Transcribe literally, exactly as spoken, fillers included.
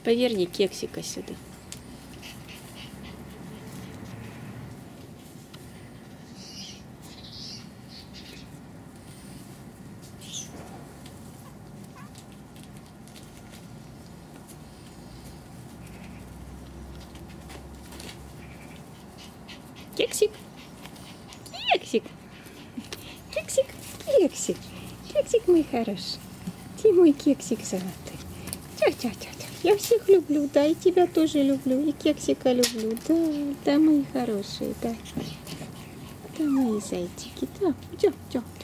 Поверни кексика сюда. Кексик, кексик, кексик, кексик, кексик мой хороший. Ты мой кексик золотой. Тя-тя-тя-тя. Я всех люблю, да, и тебя тоже люблю, и кексика люблю, да, да, мои хорошие, да, да, мои зайчики, да, тя-тя-тя.